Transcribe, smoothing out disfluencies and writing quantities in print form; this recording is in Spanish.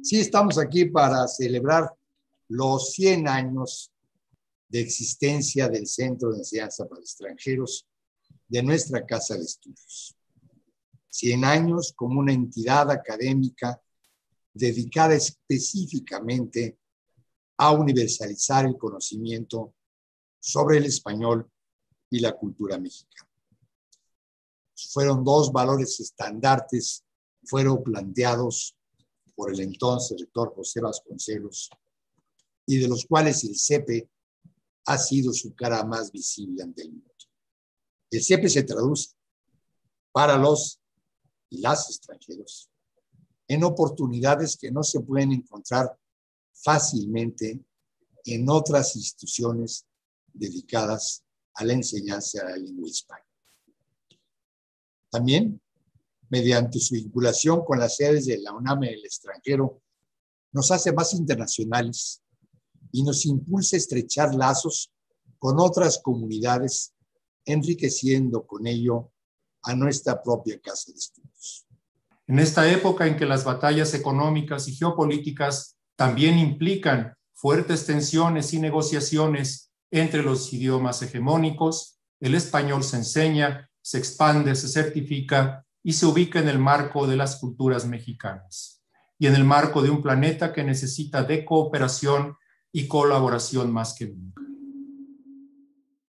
Sí, estamos aquí para celebrar los 100 años de existencia del Centro de Enseñanza para Extranjeros de nuestra Casa de Estudios. 100 años como una entidad académica dedicada específicamente a universalizar el conocimiento sobre el español y la cultura mexicana. Fueron dos valores estandartes, fueron planteados por el entonces rector José Vasconcelos, y de los cuales el CEPE ha sido su cara más visible ante el mundo. El CEPE se traduce para los y las extranjeros en oportunidades que no se pueden encontrar fácilmente en otras instituciones dedicadas a la enseñanza de la lengua hispana. También, mediante su vinculación con las sedes de la UNAM en el extranjero, nos hace más internacionales y nos impulsa a estrechar lazos con otras comunidades, enriqueciendo con ello a nuestra propia casa de estudios. En esta época en que las batallas económicas y geopolíticas también implican fuertes tensiones y negociaciones entre los idiomas hegemónicos, el español se enseña, se expande, se certifica y se ubica en el marco de las culturas mexicanas y en el marco de un planeta que necesita de cooperación y colaboración más que nunca.